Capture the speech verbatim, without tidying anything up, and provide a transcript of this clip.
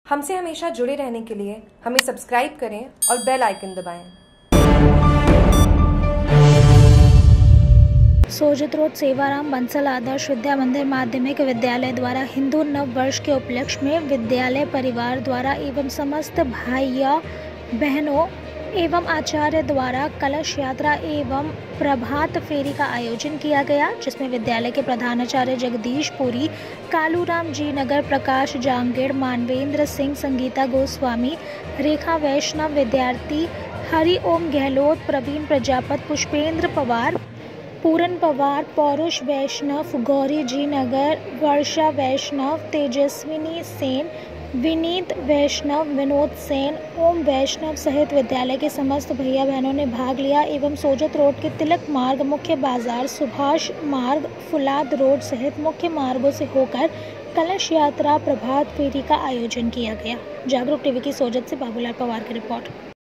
हमसे हमेशा जुड़े रहने के लिए हमें सब्सक्राइब करें और बेल आइकन दबाएं। सोजत रोड सेवाराम बंसल आदर्श विद्या मंदिर माध्यमिक विद्यालय द्वारा हिंदू नव वर्ष के उपलक्ष्य में विद्यालय परिवार द्वारा एवं समस्त भाइयों बहनों एवं आचार्य द्वारा कलश यात्रा एवं प्रभात फेरी का आयोजन किया गया, जिसमें विद्यालय के प्रधानाचार्य जगदीश पुरी, कालूराम जी नगर, प्रकाश जांगेड़, मानवेंद्र सिंह, संगीता गोस्वामी, रेखा वैष्णव, विद्यार्थी हरि ओम गहलोत, प्रवीण प्रजापत, पुष्पेंद्र पवार, पूरन पवार, पौरुष वैष्णव, गौरी जी नगर, वर्षा वैष्णव, तेजस्विनी सेन, विनीत वैष्णव, विनोद सेन, ओम वैष्णव सहित विद्यालय के समस्त भैया बहनों ने भाग लिया एवं सोजत रोड के तिलक मार्ग, मुख्य बाजार, सुभाष मार्ग, फुलाद रोड सहित मुख्य मार्गों से होकर कलश यात्रा प्रभात फेरी का आयोजन किया गया। जागरूक टीवी की सोजत से बाबूलाल पवार की रिपोर्ट।